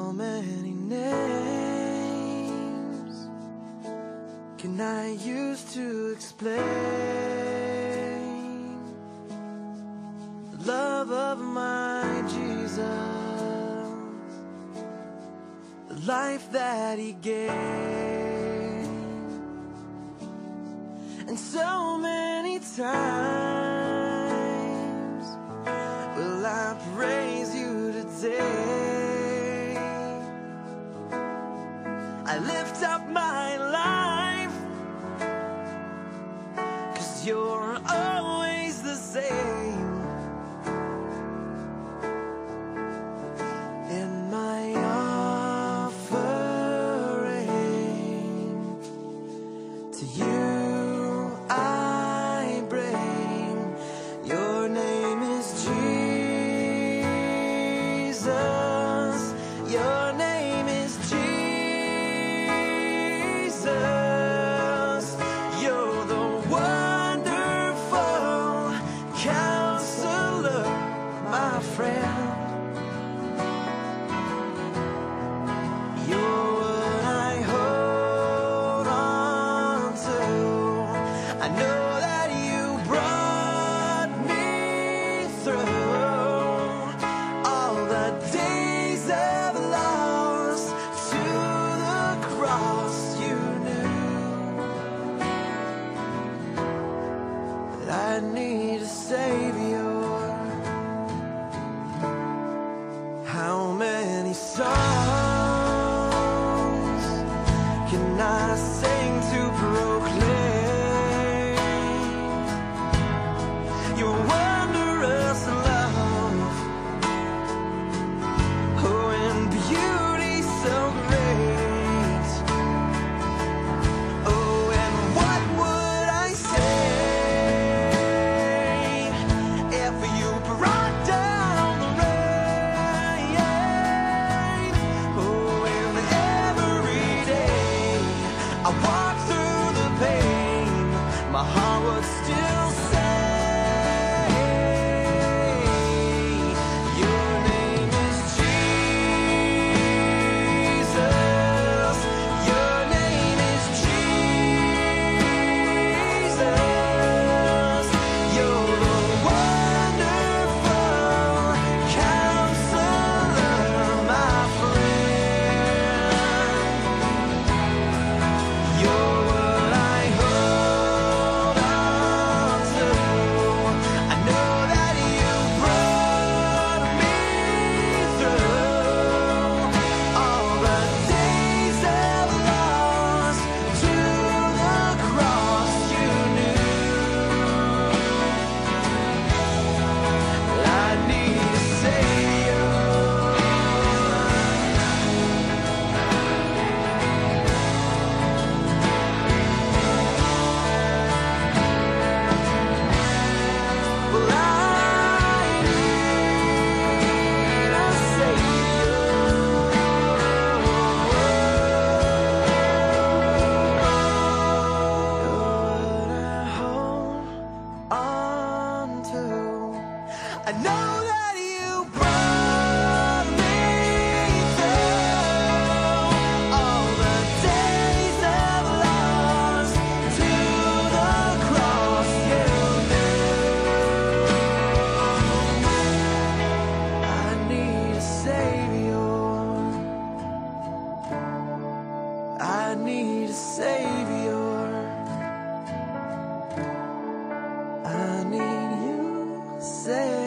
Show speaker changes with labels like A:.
A: How many names can I use to explain the love of my Jesus, the life that He gave? And so many times will I praise You today. I lift up my life, 'cause You're always the same. In my offering to You I bring, Your name is Jesus. Your name is Jesus. You're the wonderful Counselor, my friend. You're what I hold on to. I know that You brought me through all the days of loss. To the cross You knew that I need a Savior. How many songs can I sing to proclaim Your wondrous love? Oh, and beauty so great. Oh, and what would I say if You brought down the rain? Oh, and every day I walk through the pain, my heart would still say, Your name is Jesus. Your name is Jesus. You're the wonderful Counselor, my friend. You're what I hold on to. I know that You brought me through all the days of loss. To the cross You knew I need a Savior. Well, I need a Savior. You're what I hold on to. I know that You brought me through all the days of loss. To the cross You knew I need a Savior. I need a Savior. I need You, Savior.